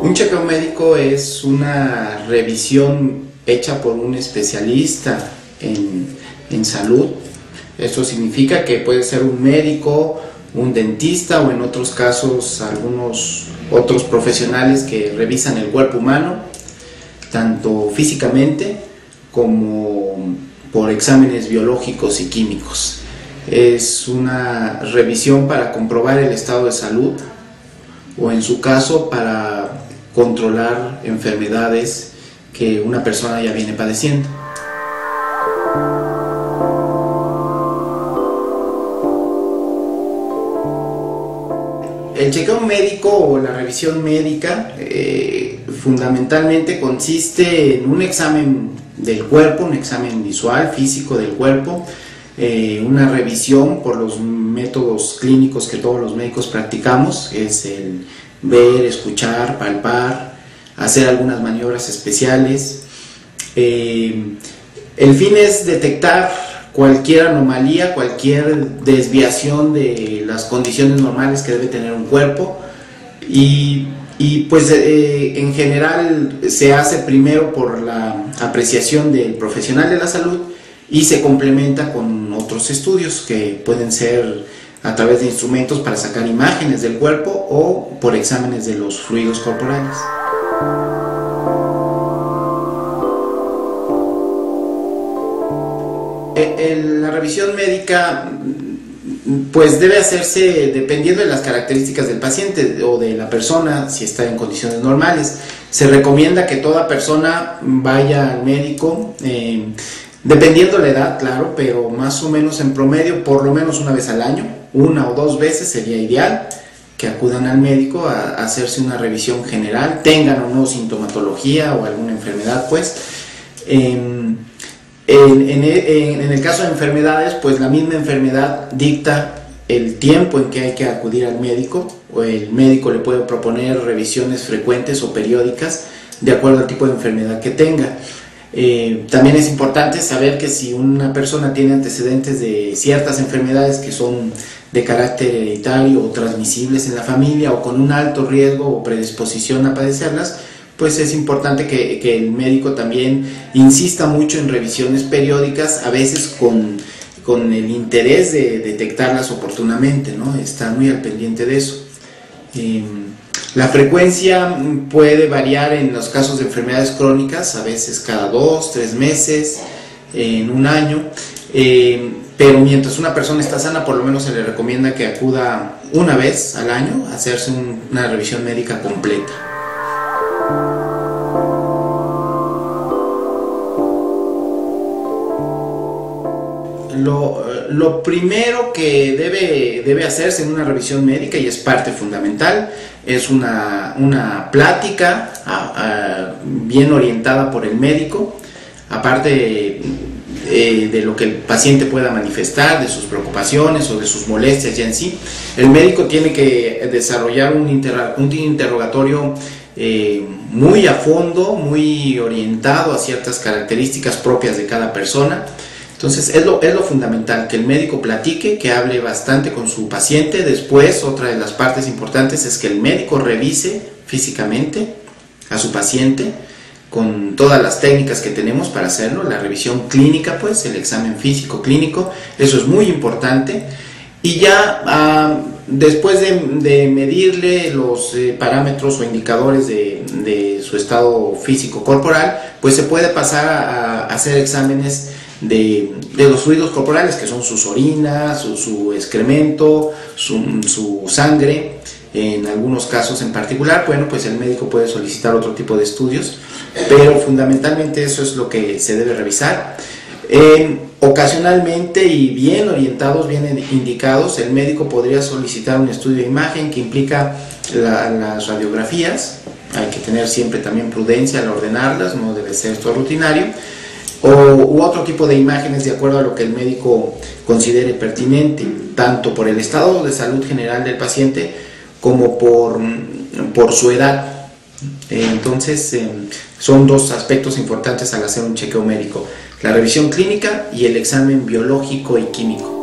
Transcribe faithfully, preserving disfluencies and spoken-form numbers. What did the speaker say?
Un chequeo médico es una revisión hecha por un especialista en, en salud. Esto significa que puede ser un médico, un dentista o en otros casos algunos otros profesionales que revisan el cuerpo humano, tanto físicamente como por exámenes biológicos y químicos. Es una revisión para comprobar el estado de salud o en su caso para controlar enfermedades que una persona ya viene padeciendo. El chequeo médico o la revisión médica eh, fundamentalmente consiste en un examen del cuerpo, un examen visual, físico del cuerpo, eh, una revisión por los métodos clínicos que todos los médicos practicamos, es el ver, escuchar, palpar, hacer algunas maniobras especiales. Eh, el fin es detectar cualquier anomalía, cualquier desviación de las condiciones normales que debe tener un cuerpo y, y pues eh, en general se hace primero por la apreciación del profesional de la salud y se complementa con otros estudios que pueden ser a través de instrumentos para sacar imágenes del cuerpo o por exámenes de los fluidos corporales. La revisión médica pues debe hacerse dependiendo de las características del paciente o de la persona, si está en condiciones normales. Se recomienda que toda persona vaya al médico, eh, dependiendo la edad, claro, pero más o menos en promedio, por lo menos una vez al año, una o dos veces sería ideal que acudan al médico a, a hacerse una revisión general, tengan o no sintomatología o alguna enfermedad, pues. Eh, En, en, en el caso de enfermedades, pues la misma enfermedad dicta el tiempo en que hay que acudir al médico, o el médico le puede proponer revisiones frecuentes o periódicas de acuerdo al tipo de enfermedad que tenga. Eh, también es importante saber que si una persona tiene antecedentes de ciertas enfermedades que son de carácter hereditario o transmisibles en la familia o con un alto riesgo o predisposición a padecerlas, pues es importante que, que el médico también insista mucho en revisiones periódicas, a veces con, con el interés de detectarlas oportunamente, ¿no? Está muy al pendiente de eso. Eh, la frecuencia puede variar en los casos de enfermedades crónicas, a veces cada dos, tres meses, eh, en un año, eh, pero mientras una persona está sana, por lo menos se le recomienda que acuda una vez al año a hacerse un, una revisión médica completa. Lo, lo primero que debe, debe hacerse en una revisión médica, y es parte fundamental, es una, una plática a, a, bien orientada por el médico, aparte eh, de lo que el paciente pueda manifestar, de sus preocupaciones o de sus molestias ya en sí. El médico tiene que desarrollar un, inter, un interrogatorio eh, muy a fondo, muy orientado a ciertas características propias de cada persona. Entonces es lo, es lo fundamental, que el médico platique, que hable bastante con su paciente. Después, otra de las partes importantes es que el médico revise físicamente a su paciente con todas las técnicas que tenemos para hacerlo, la revisión clínica, pues el examen físico clínico, eso es muy importante. Y ya uh, después de, de medirle los eh, parámetros o indicadores de, de su estado físico corporal, pues se puede pasar a, a hacer exámenes De, de los fluidos corporales, que son sus orinas, su, su excremento, su, su sangre. En algunos casos en particular, bueno, pues el médico puede solicitar otro tipo de estudios, pero fundamentalmente eso es lo que se debe revisar. Eh, ocasionalmente y bien orientados, bien indicados, el médico podría solicitar un estudio de imagen que implica la, las radiografías. Hay que tener siempre también prudencia al ordenarlas, no debe ser esto rutinario. O, u otro tipo de imágenes de acuerdo a lo que el médico considere pertinente, tanto por el estado de salud general del paciente como por, por su edad. Entonces eh, son dos aspectos importantes al hacer un chequeo médico: la revisión clínica y el examen biológico y químico.